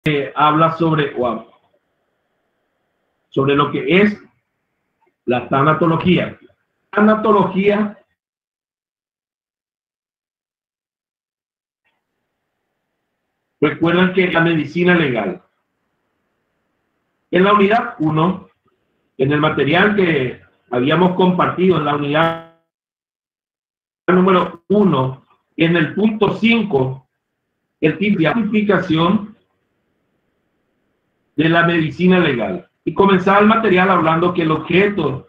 habla sobre lo que es la tanatología. Tanatología recuerdan que la medicina legal. En la unidad 1, en el material que habíamos compartido en la unidad número 1, en el punto 5, el tipo de aplicación de la medicina legal. Y comenzaba el material hablando que el objeto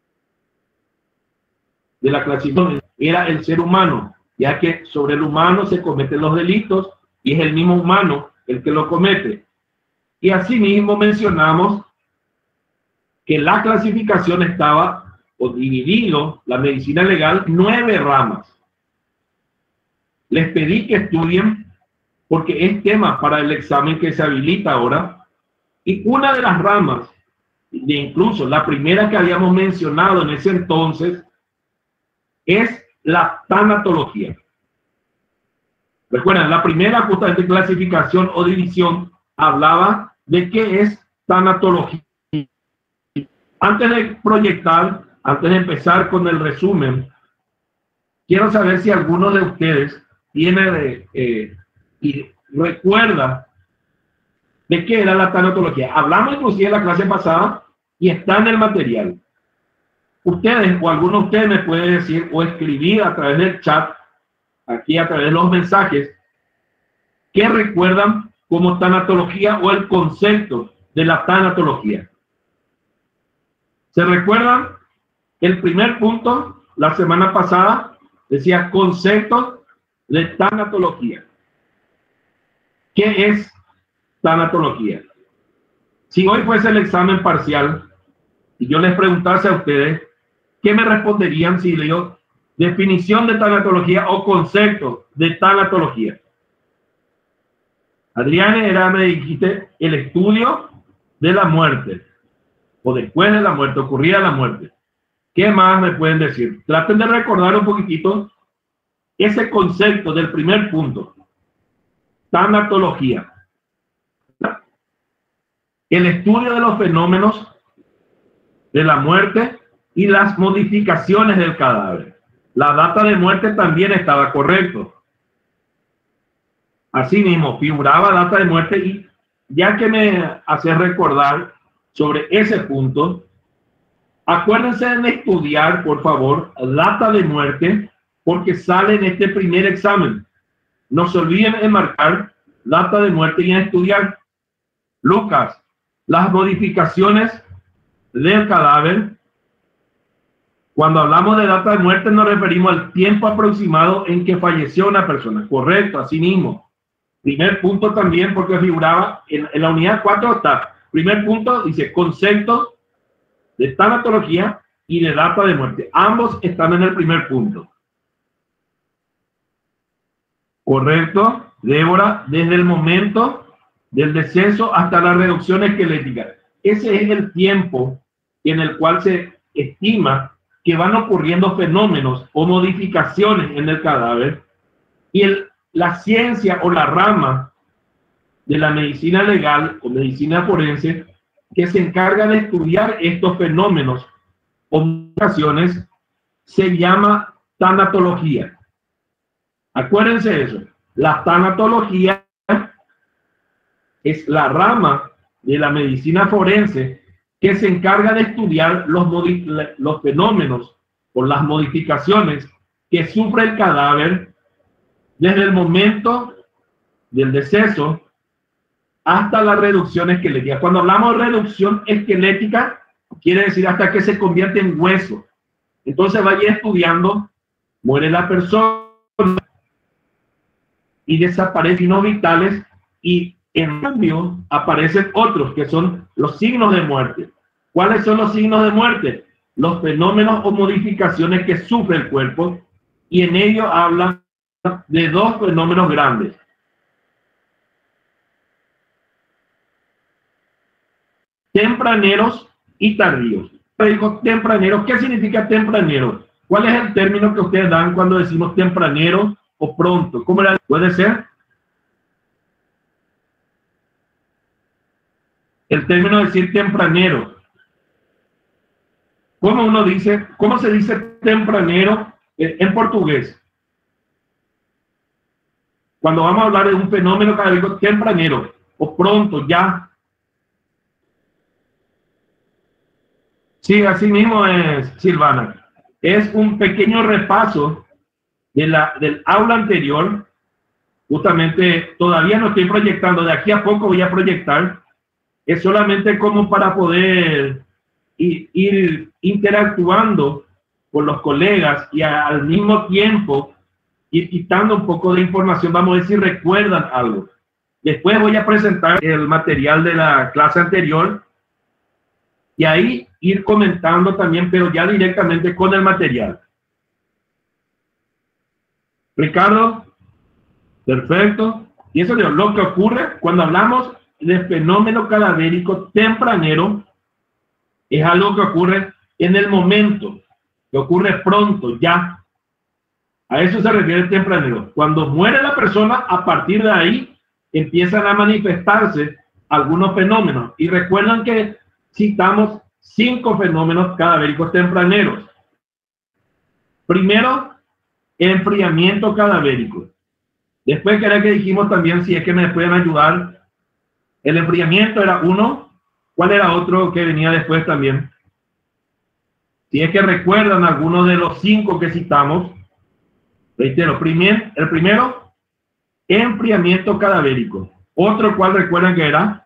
de la clasificación era el ser humano, ya que sobre el humano se cometen los delitos y es el mismo humano el que lo comete. Y asimismo mencionamos que la clasificación estaba o dividido la medicina legal 9 ramas. Les pedí que estudien porque es tema para el examen que se habilita ahora. Y una de las ramas, de incluso la primera que habíamos mencionado en ese entonces, es la tanatología. Recuerden, la primera justamente clasificación o división hablaba de qué es tanatología. Antes de proyectar, antes de empezar con el resumen, quiero saber si alguno de ustedes tiene y recuerda de qué era la tanatología. Hablamos inclusive en la clase pasada y está en el material. Ustedes o alguno de ustedes me puede decir o escribir a través del chat, aquí a través de los mensajes, qué recuerdan como tanatología o el concepto de la tanatología. ¿Se recuerdan? El primer punto, la semana pasada, decía concepto de tanatología. ¿Qué es tanatología? Si hoy fuese el examen parcial y yo les preguntase a ustedes, ¿qué me responderían si le digo definición de tanatología o concepto de tanatología? Adriana, me dijiste el estudio de la muerte o después de la muerte, ocurrida la muerte. ¿Qué más me pueden decir? Traten de recordar un poquitito ese concepto del primer punto. Tanatología. El estudio de los fenómenos de la muerte y las modificaciones del cadáver. La data de muerte también estaba correcto. Asimismo, figuraba data de muerte y ya que me hace recordar sobre ese punto, acuérdense de estudiar, por favor, data de muerte, porque sale en este primer examen. No se olviden de marcar data de muerte y en estudiar. Lucas, las modificaciones del cadáver. Cuando hablamos de data de muerte nos referimos al tiempo aproximado en que falleció una persona. Correcto, así mismo. Primer punto también porque figuraba en la unidad 4 está. Primer punto dice concepto de tanatología y de data de muerte. Ambos están en el primer punto. Correcto, Débora, desde el momento del deceso hasta la reducción esquelética. Ese es el tiempo en el cual se estima que van ocurriendo fenómenos o modificaciones en el cadáver y la ciencia o la rama de la medicina legal o medicina forense que se encarga de estudiar estos fenómenos o modificaciones se llama tanatología. Acuérdense de eso. La tanatología es la rama de la medicina forense que se encarga de estudiar los fenómenos o las modificaciones que sufre el cadáver desde el momento del deceso hasta la reducción esquelética. Cuando hablamos de reducción esquelética, quiere decir hasta que se convierte en hueso. Entonces vaya estudiando, muere la persona y desaparecen signos vitales y en cambio aparecen otros que son los signos de muerte. ¿Cuáles son los signos de muerte? Los fenómenos o modificaciones que sufre el cuerpo y en ello habla de dos fenómenos grandes. Tempraneros y tardíos. Digo tempraneros, ¿qué significa tempranero? ¿Cuál es el término que ustedes dan cuando decimos tempranero o pronto? ¿Cómo era? ¿Puede ser? el término decir tempranero. ¿Cómo se dice tempranero en portugués? Cuando vamos a hablar de un fenómeno cadavérico tempranero, o pronto, ya. Sí, así mismo es, Silvana. Es un pequeño repaso del aula anterior. Justamente todavía no estoy proyectando, de aquí a poco voy a proyectar. Es solamente como para poder ir interactuando con los colegas y al mismo tiempo ir quitando un poco de información. Vamos a ver si recuerdan algo. Después voy a presentar el material de la clase anterior y ahí ir comentando también, pero ya directamente con el material. Ricardo, perfecto. Y eso es lo que ocurre cuando hablamos de fenómeno cadavérico tempranero. Es algo que ocurre en el momento, que ocurre pronto, ya. A eso se refiere el tempranero. Cuando muere la persona, a partir de ahí empiezan a manifestarse algunos fenómenos. Y recuerdan que citamos 5 fenómenos cadavéricos tempraneros. Primero, enfriamiento cadavérico. Después, que era que dijimos también, si es que me pueden ayudar, el enfriamiento era uno. ¿Cuál era otro que venía después también? Si es que recuerdan alguno de los 5 que citamos, reitero, el primero, enfriamiento cadavérico. Otro, ¿cuál recuerdan que era?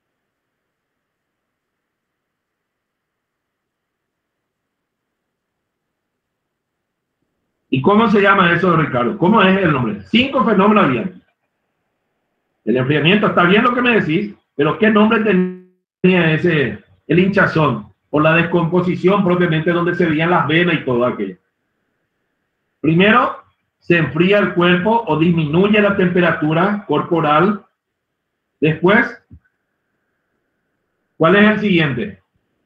¿Y cómo se llama eso, Ricardo? ¿Cómo es el nombre? 5 fenómenos había. El enfriamiento, está bien lo que me decís, pero ¿qué nombre tenía ese, el hinchazón? O la descomposición propiamente, donde se veían las venas y todo aquello. Primero, se enfría el cuerpo o disminuye la temperatura corporal. Después, ¿cuál es el siguiente?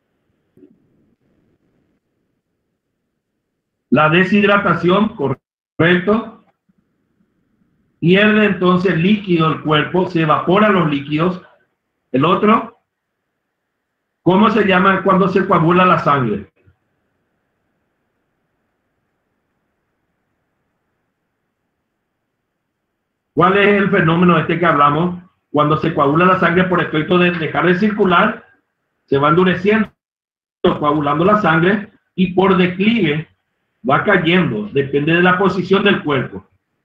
La deshidratación, correcto. Pierde entonces líquido el cuerpo, se evaporan los líquidos. El otro, ¿cómo se llama cuando se coagula la sangre? ¿Cuál es el fenómeno este que hablamos? Cuando se coagula la sangre por efecto de dejar de circular, se va endureciendo, coagulando la sangre y por declive va cayendo, depende de la posición del cuerpo.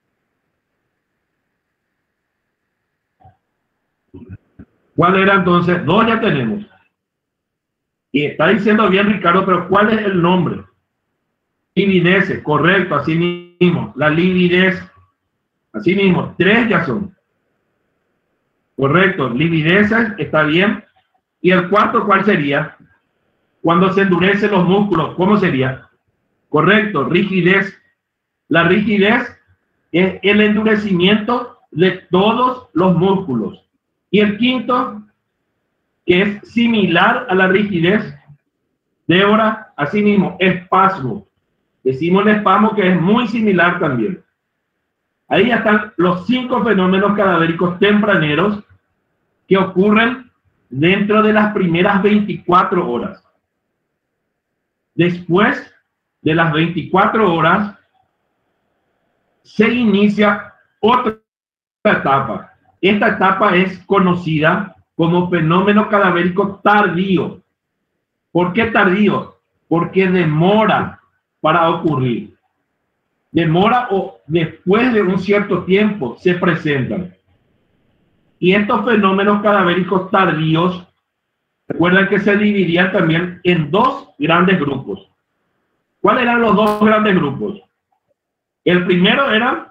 ¿Cuál era entonces? 2 ya tenemos. Y está diciendo bien Ricardo, pero ¿cuál es el nombre? Lividez, correcto, así mismo. La lividez, así mismo. 3 ya son. Correcto, lividez, está bien. Y el cuarto, ¿cuál sería? Cuando se endurecen los músculos, ¿cómo sería? Correcto, rigidez. La rigidez es el endurecimiento de todos los músculos. Y el quinto, que es similar a la rigidez, Débora, así mismo, espasmo. Decimos el espasmo, que es muy similar también. Ahí ya están los 5 fenómenos cadavéricos tempraneros que ocurren dentro de las primeras 24 horas. Después de las 24 horas, se inicia otra etapa. Esta etapa es conocida como fenómeno cadavérico tardío. ¿Por qué tardío? Porque demora para ocurrir. Demora o después de un cierto tiempo se presentan. Y estos fenómenos cadavéricos tardíos, recuerden que se dividían también en 2 grandes grupos. ¿Cuáles eran los 2 grandes grupos? El primero era,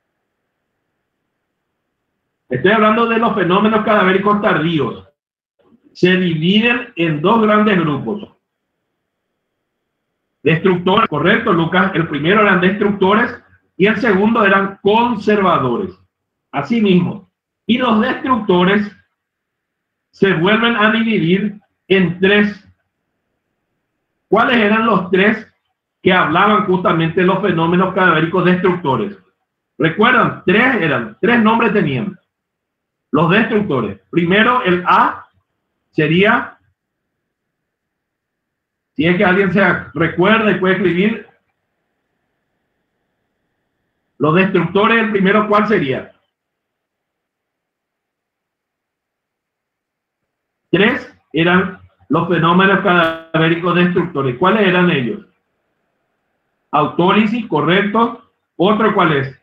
estoy hablando de los fenómenos cadavéricos tardíos. Se dividen en 2 grandes grupos. Destructores, correcto, Lucas. El primero eran destructores y el segundo eran conservadores. Así mismo. Y los destructores se vuelven a dividir en 3. ¿Cuáles eran los 3 que hablaban justamente de los fenómenos cadavéricos destructores? ¿Recuerdan? 3 eran, 3 nombres tenían. Los destructores. Primero el A, sería, si es que alguien se recuerda y puede escribir, los destructores, el primero, ¿cuál sería? 3 eran los fenómenos cadavéricos destructores. ¿Cuáles eran ellos? Autólisis, correcto. ¿Otro cuál es?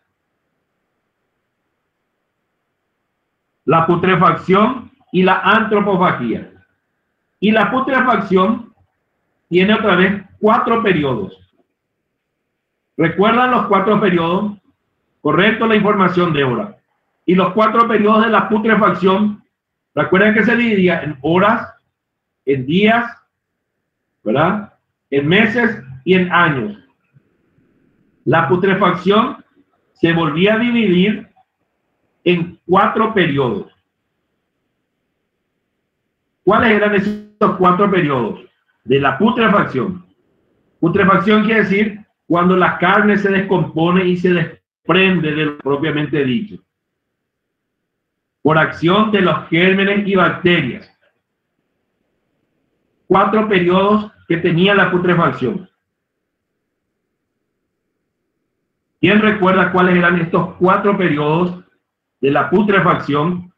La putrefacción y la antropofagía. Y la putrefacción tiene otra vez 4 periodos. ¿Recuerdan los 4 periodos? Correcto, la información de hora. Y los 4 periodos de la putrefacción, recuerden que se dividía en horas, en días, ¿verdad? En meses y en años. La putrefacción se volvía a dividir en 4 periodos. ¿Cuáles eran esos 4 periodos de la putrefacción? Putrefacción quiere decir cuando la carne se descompone y se desprende de lo propiamente dicho, por acción de los gérmenes y bacterias. 4 periodos que tenía la putrefacción. ¿Quién recuerda cuáles eran estos 4 periodos de la putrefacción?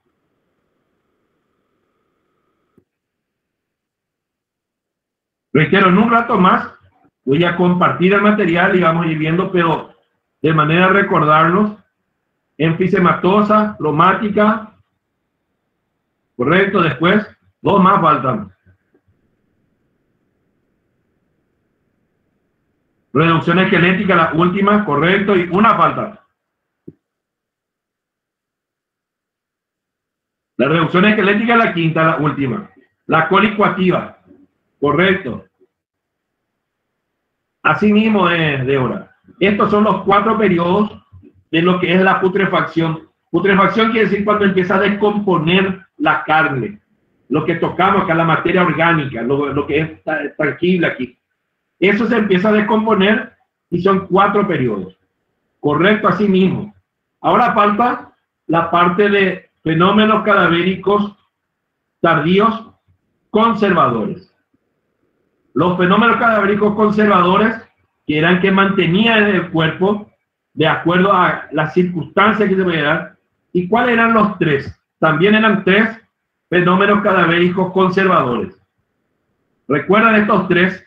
Reitero, en un rato más voy a compartir el material y vamos a ir viendo, pero de manera de recordarnos, enfisematosa, cromática, correcto, después 2 más faltan. Reducción esquelética, la última, correcto, y una falta. La reducción esquelética, la quinta, la última. La colicoactiva, correcto. Así mismo es, Débora. Estos son los 4 periodos de lo que es la putrefacción. Putrefacción quiere decir cuando empieza a descomponer la carne, lo que tocamos acá, la materia orgánica, lo que es tangible aquí. Eso se empieza a descomponer y son 4 periodos. Correcto, así mismo. Ahora falta la parte de fenómenos cadavéricos tardíos conservadores. Los fenómenos cadavéricos conservadores, que eran que mantenían el cuerpo de acuerdo a las circunstancias que se podían dar. ¿Y cuáles eran los 3? También eran 3 fenómenos cadavéricos conservadores. ¿Recuerdan estos 3?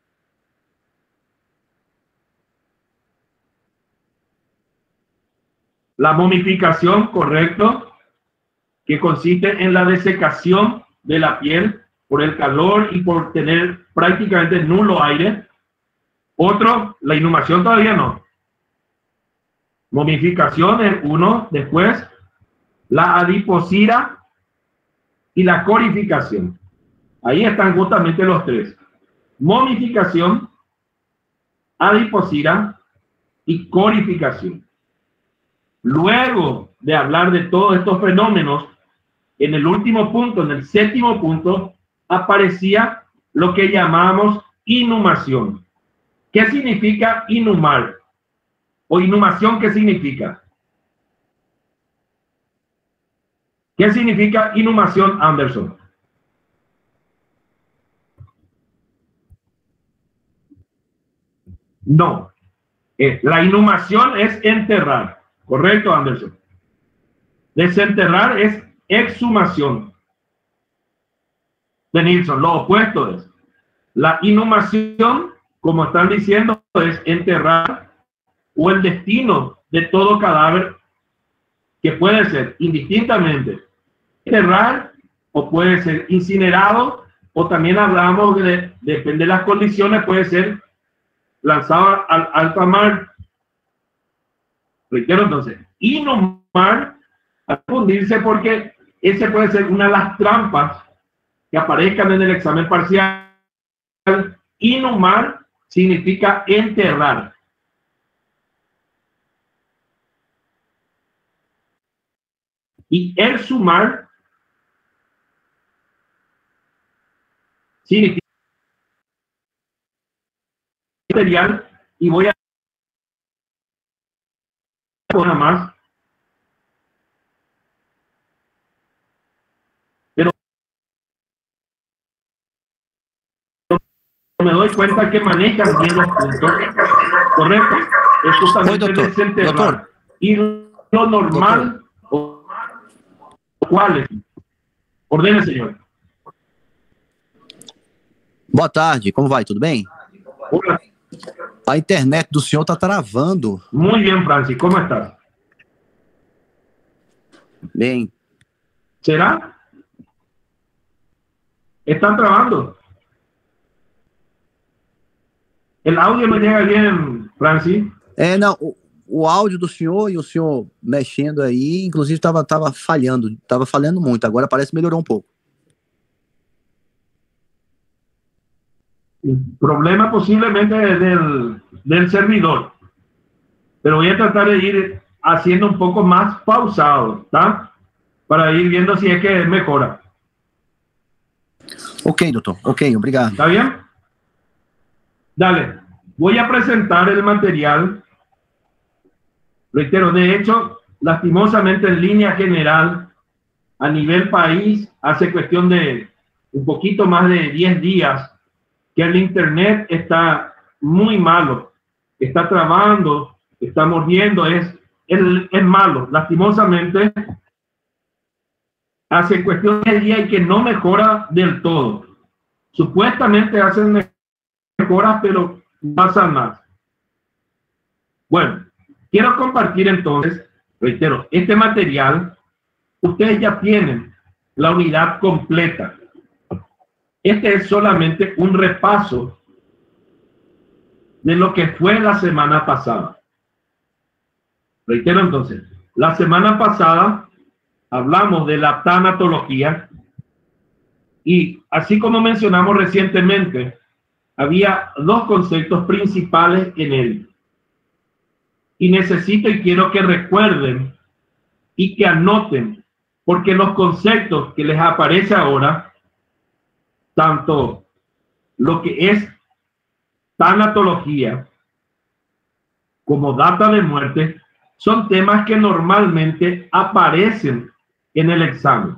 La momificación, correcto, que consiste en la desecación de la piel por el calor y por tener prácticamente nulo aire. Otro, la inhumación todavía no. Momificación es uno, después la adiposira y la corificación. Ahí están justamente los 3. Momificación, adiposira y corificación. Luego de hablar de todos estos fenómenos, en el último punto, en el 7º punto, aparecía lo que llamamos inhumación. ¿Qué significa inhumar? ¿O inhumación qué significa? ¿Qué significa inhumación, Anderson? No. La inhumación es enterrar. ¿Correcto, Anderson? Desenterrar es exhumación. De Nilsson, lo opuesto es. La inhumación, como están diciendo, es enterrar o el destino de todo cadáver que puede ser indistintamente enterrar o puede ser incinerado o también hablamos de, depende de las condiciones, puede ser lanzado al alta mar. Reitero entonces, inhumar, a confundirse porque ese puede ser una de las trampas que aparezcan en el examen parcial. Inhumar significa enterrar. Y exhumar significa material y voy a poner más. Pero dando cuenta que manejan bien los puntos, ¿correcto? Es justamente desenterrar. Doutor. Y lo normal, ¿cuál es? Ordene, senhor. Boa tarde, como vai? Tudo bem? Olá. A internet do senhor tá travando. Muy bien, Francis, ¿cómo estás? Bem. ¿Será? ¿Están trabajando? El audio me llega bien, Francis. Não, o áudio do senhor e o senhor mexendo aí, inclusive tava falhando muito, agora parece que melhorou um pouco. Problema posiblemente del servidor, pero voy a tratar de ir haciendo un poco más pausado, ¿tá? Para ir viendo si es que mejora. Ok, doutor, ok, obrigado. ¿Está bien? Dale, voy a presentar el material. Reitero, de hecho, lastimosamente en línea general, a nivel país, hace cuestión de un poquito más de 10 días que el internet está muy malo, está trabando, está mordiendo, es malo. Lastimosamente, hace cuestión de día y que no mejora del todo. Supuestamente hacen mejoras, pero pasa más. Bueno, quiero compartir entonces, reitero, este material, ustedes ya tienen la unidad completa. Este es solamente un repaso de lo que fue la semana pasada. Reitero entonces, la semana pasada hablamos de la tanatología y así como mencionamos recientemente, había dos conceptos principales en él. Y necesito y quiero que recuerden y que anoten, porque los conceptos que les aparece ahora, tanto lo que es tanatología como data de muerte, son temas que normalmente aparecen en el examen.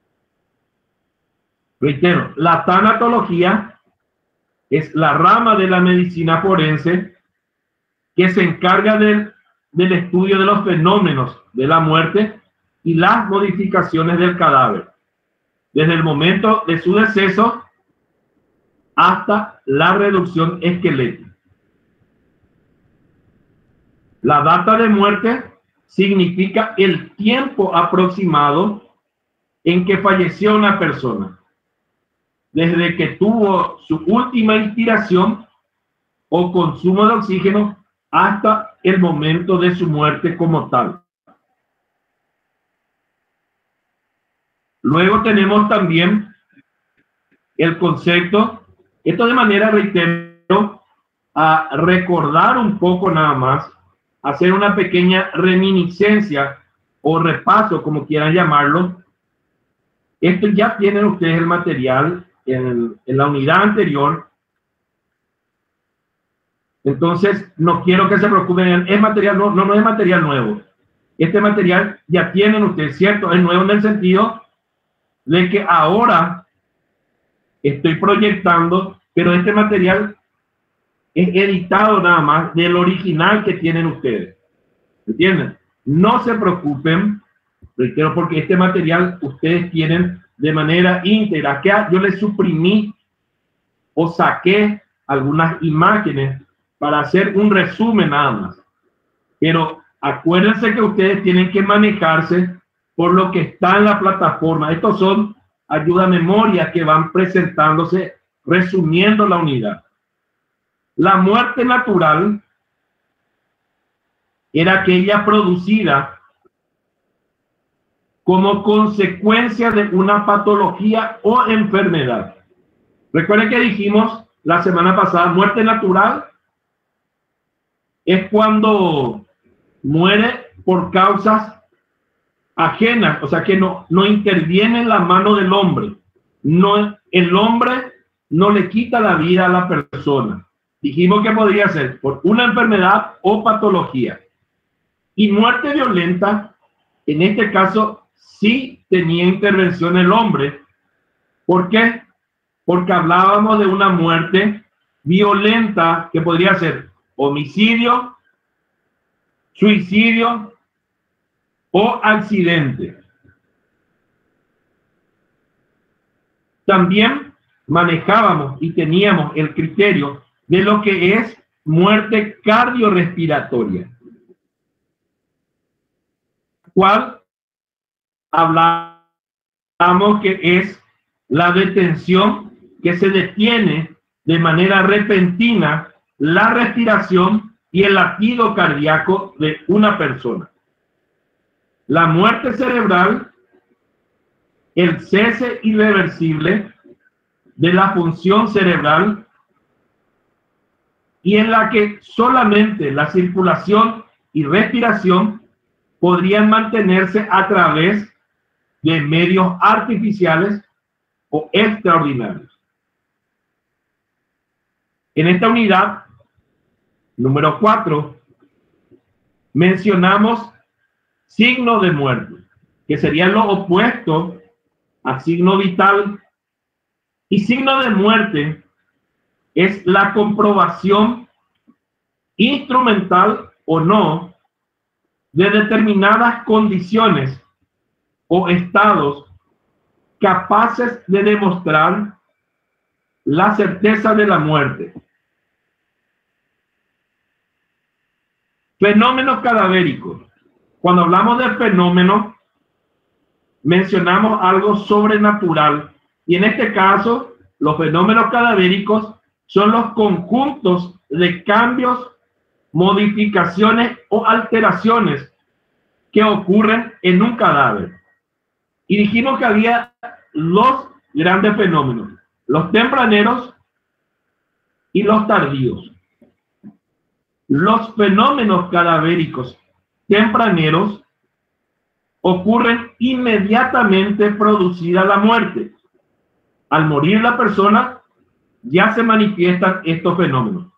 Reitero, la tanatología es la rama de la medicina forense que se encarga del estudio de los fenómenos de la muerte y las modificaciones del cadáver, desde el momento de su deceso hasta la reducción esquelética. La data de muerte significa el tiempo aproximado en que falleció una persona, desde que tuvo su última inspiración o consumo de oxígeno hasta el momento de su muerte como tal. Luego tenemos también el concepto, esto de manera, reitero, a recordar un poco nada más, hacer una pequeña reminiscencia o repaso, como quieran llamarlo. Esto ya tienen ustedes el material en la unidad anterior. Entonces, no quiero que se preocupen, es material, no es material nuevo. Este material ya tienen ustedes, ¿cierto? Es nuevo en el sentido de que ahora estoy proyectando, pero este material es editado nada más del original que tienen ustedes. ¿Entienden? No se preocupen, reitero, porque este material ustedes tienen de manera íntegra. Que yo les suprimí o saqué algunas imágenes para hacer un resumen nada más. Pero acuérdense que ustedes tienen que manejarse por lo que está en la plataforma. Estos son ayuda a memoria que van presentándose resumiendo la unidad. La muerte natural era aquella producida como consecuencia de una patología o enfermedad. Recuerden que dijimos la semana pasada, muerte natural es cuando muere por causas ajenas, o sea que no interviene en la mano del hombre. No, el hombre no le quita la vida a la persona. Dijimos que podría ser por una enfermedad o patología. Y muerte violenta, en este caso, sí tenía intervención el hombre. ¿Por qué? Porque hablábamos de una muerte violenta, que podría ser homicidio, suicidio o accidente. También manejábamos y teníamos el criterio de lo que es muerte cardiorrespiratoria, cual hablamos que es la detención que se detiene de manera repentina la respiración y el latido cardíaco de una persona. La muerte cerebral, el cese irreversible de la función cerebral y en la que solamente la circulación y respiración podrían mantenerse a través de medios artificiales o extraordinarios. En esta unidad, número 4, mencionamos signo de muerte, que sería lo opuesto a signo vital. Y signo de muerte es la comprobación instrumental o no de determinadas condiciones o estados capaces de demostrar la certeza de la muerte. Fenómenos cadavéricos. Cuando hablamos de fenómenos, mencionamos algo sobrenatural. Y en este caso, los fenómenos cadavéricos son los conjuntos de cambios, modificaciones o alteraciones que ocurren en un cadáver. Y dijimos que había dos grandes fenómenos, los tempraneros y los tardíos. Los fenómenos cadavéricos tempraneros ocurren inmediatamente producida la muerte. Al morir la persona, ya se manifiestan estos fenómenos.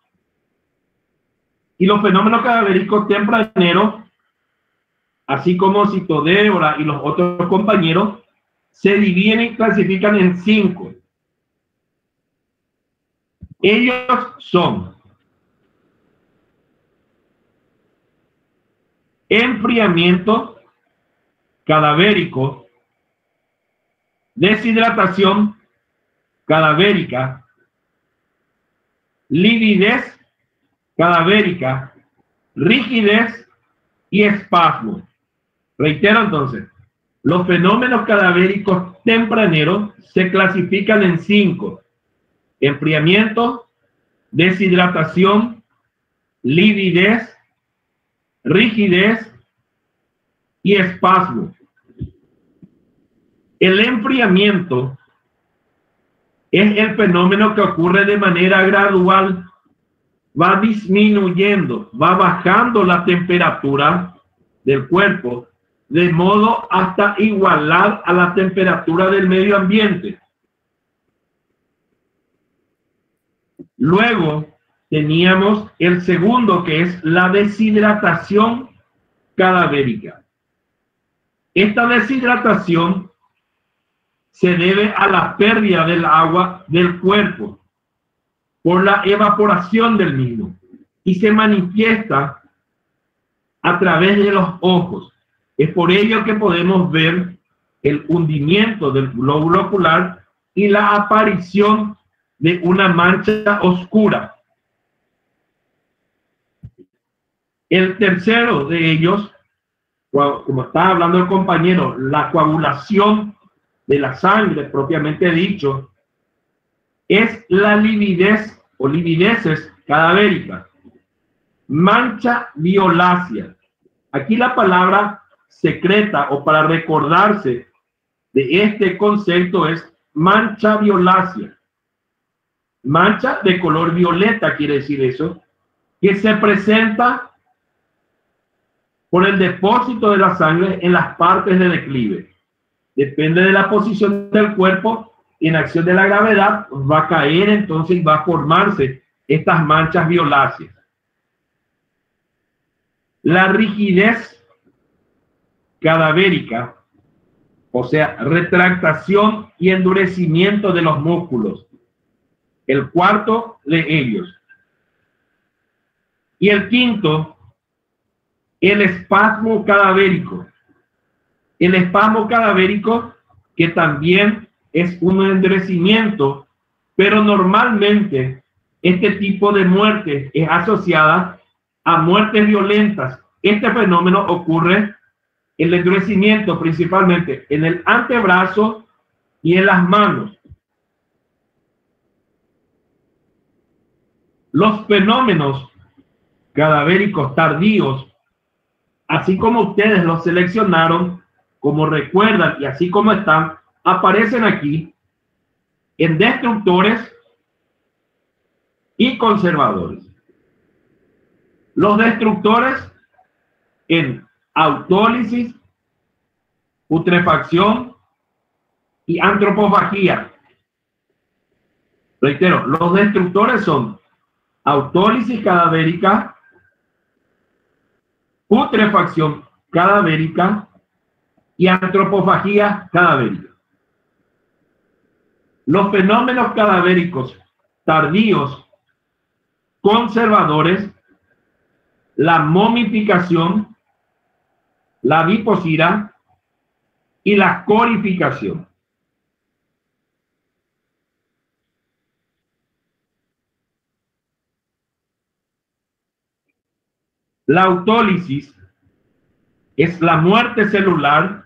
Y los fenómenos cadavéricos tempraneros, así como Cito Débora y los otros compañeros, se dividen y clasifican en 5. Ellos son enfriamiento cadavérico, deshidratación cadavérica, lividez cadavérica, rigidez y espasmo. Reitero entonces, los fenómenos cadavéricos tempraneros se clasifican en 5: enfriamiento, deshidratación, lividez, rigidez y espasmo. El enfriamiento es el fenómeno que ocurre de manera gradual, va disminuyendo, va bajando la temperatura del cuerpo, de modo hasta igualar a la temperatura del medio ambiente. Luego teníamos el segundo, que es la deshidratación cadavérica. Esta deshidratación se debe a la pérdida del agua del cuerpo por la evaporación del mismo y se manifiesta a través de los ojos. Es por ello que podemos ver el hundimiento del glóbulo ocular y la aparición de una mancha oscura. El tercero de ellos, como estaba hablando el compañero, la coagulación de la sangre propiamente dicho, es la lividez o livideces cadavéricas. Mancha violácea. Aquí la palabra secreta o para recordarse de este concepto es mancha violácea. Mancha de color violeta quiere decir eso, que se presenta por el depósito de la sangre en las partes de declive. Depende de la posición del cuerpo y en acción de la gravedad va a caer, entonces va a formarse estas manchas violáceas. La rigidez cadavérica, o sea, retractación y endurecimiento de los músculos. el cuarto de ellos. Y el quinto, el espasmo cadavérico. El espasmo cadavérico, que también es un endurecimiento, pero normalmente este tipo de muerte es asociada a muertes violentas. Este fenómeno ocurre, el endurecimiento, principalmente en el antebrazo y en las manos. Los fenómenos cadavéricos tardíos, así como ustedes los seleccionaron, como recuerdan y así como están, aparecen aquí en destructores y conservadores. Los destructores en autólisis, putrefacción y antropofagía. Reitero, los destructores son autólisis cadavérica, putrefacción cadavérica y antropofagía cadavérica. Los fenómenos cadavéricos tardíos conservadores, la momificación, la viposira y la corificación. La autólisis es la muerte celular,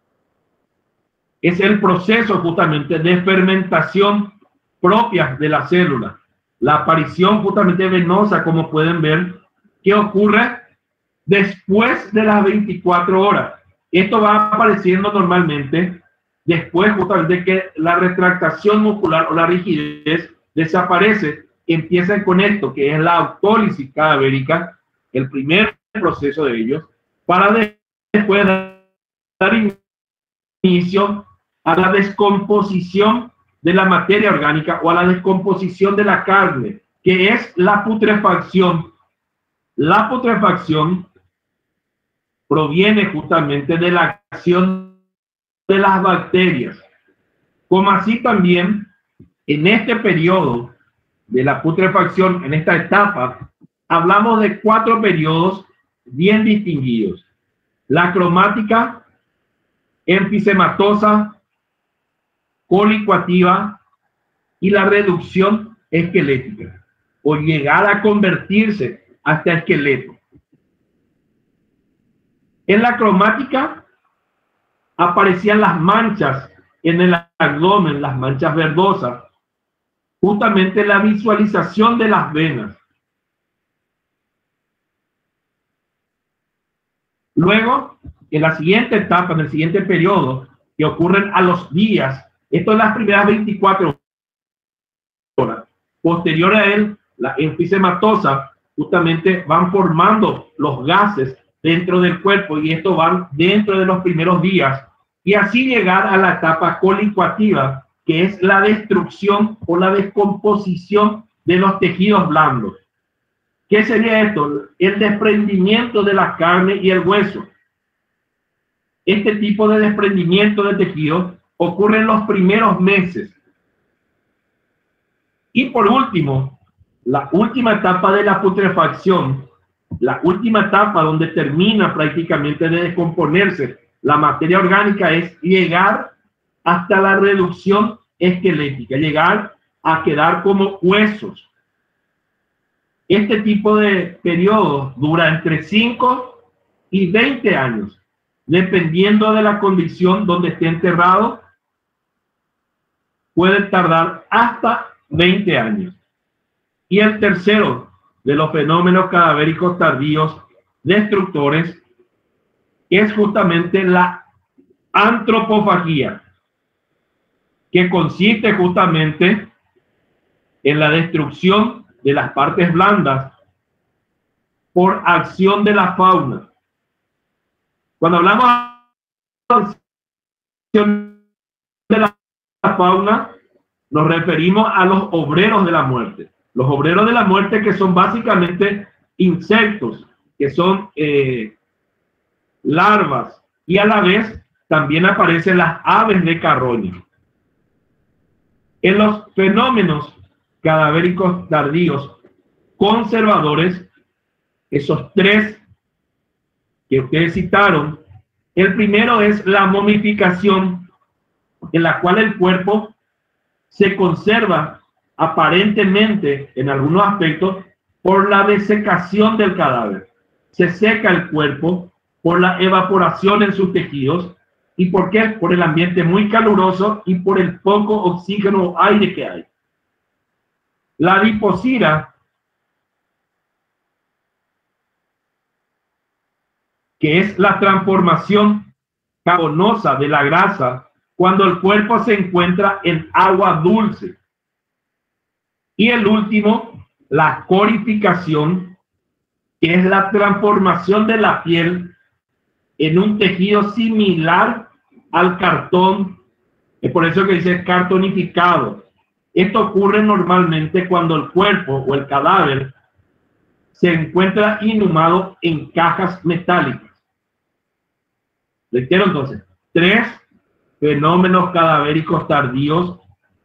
es el proceso justamente de fermentación propia de la célula. La aparición justamente venosa, como pueden ver, que ocurre después de las 24 horas. Esto va apareciendo normalmente después justamente de que la retractación muscular o la rigidez desaparece. Empiezan con esto, que es la autólisis cadavérica, el primer proceso de ellos, para después dar inicio a la descomposición de la materia orgánica o a la descomposición de la carne, que es la putrefacción. La putrefacción proviene justamente de la acción de las bacterias, como así también en este periodo de la putrefacción, en esta etapa, hablamos de 4 periodos bien distinguidos: la cromática, enfisematosa, colicuativa y la reducción esquelética, o llegar a convertirse hasta esqueleto. En la cromática aparecían las manchas en el abdomen, las manchas verdosas, justamente la visualización de las venas. Luego, en la siguiente etapa, en el siguiente periodo, que ocurren a los días, esto es las primeras 24 horas. Posterior a él, la enfisematosa, justamente van formando los gases dentro del cuerpo y esto van dentro de los primeros días, y así llegar a la etapa colicuativa, que es la destrucción o la descomposición de los tejidos blandos. ¿Qué sería esto? El desprendimiento de la carne y el hueso. Este tipo de desprendimiento de tejido ocurre en los primeros meses. Y por último, la última etapa de la putrefacción, la última etapa donde termina prácticamente de descomponerse la materia orgánica, es llegar hasta la reducción esquelética, llegar a quedar como huesos. Este tipo de periodo dura entre 5 y 20 años, dependiendo de la condición donde esté enterrado. Puede tardar hasta 20 años. Y el tercero de los fenómenos cadavéricos tardíos destructores es justamente la antropofagía, que consiste justamente en la destrucción de las partes blandas por acción de la fauna. Cuando hablamos de acción de la fauna, nos referimos a los obreros de la muerte. Los obreros de la muerte, que son básicamente insectos, que son larvas, y a la vez también aparecen las aves de carroña. En los fenómenos cadavéricos tardíos conservadores, esos tres que ustedes citaron. El primero es la momificación, en la cual el cuerpo se conserva aparentemente en algunos aspectos por la desecación del cadáver. Se seca el cuerpo por la evaporación en sus tejidos. ¿Y por qué? Por el ambiente muy caluroso y por el poco oxígeno o aire que hay. La adiposira, que es la transformación carbonosa de la grasa cuando el cuerpo se encuentra en agua dulce. Y el último, la corificación, que es la transformación de la piel en un tejido similar al cartón. Es por eso que dice cartonificado. Esto ocurre normalmente cuando el cuerpo o el cadáver se encuentra inhumado en cajas metálicas. Reitero entonces, 3 fenómenos cadavéricos tardíos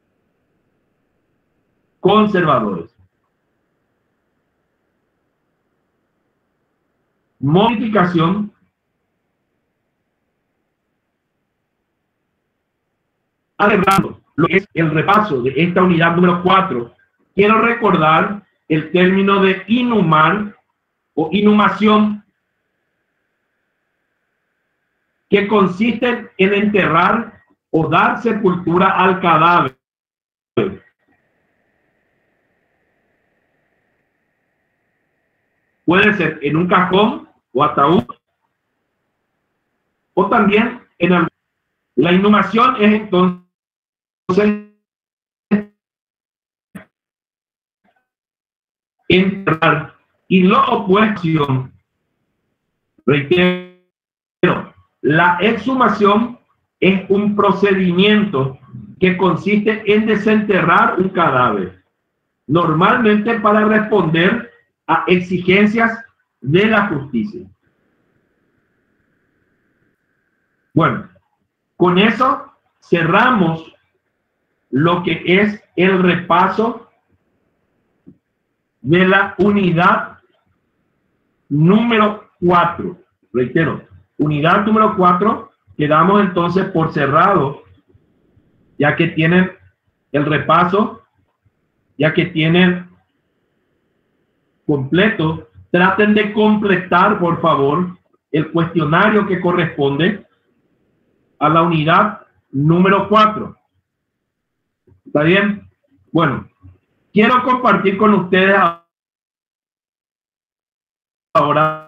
conservadores. Momificación, celebrando lo que es el repaso de esta unidad número 4, quiero recordar el término de inhumar o inhumación, que consiste en enterrar o dar sepultura al cadáver. Puede ser en un cajón o ataúd, o también en el... La inhumación es entonces enterrar, y lo opuesto, reitero, la exhumación es un procedimiento que consiste en desenterrar un cadáver, normalmente para responder a exigencias de la justicia. Bueno, con eso cerramos lo que es el repaso de la unidad número 4. Reitero, unidad número 4, quedamos entonces por cerrado, ya que tienen el repaso, ya que tienen completo. Traten de completar, por favor, el cuestionario que corresponde a la unidad número 4. ¿Está bien? Bueno, quiero compartir con ustedes ahora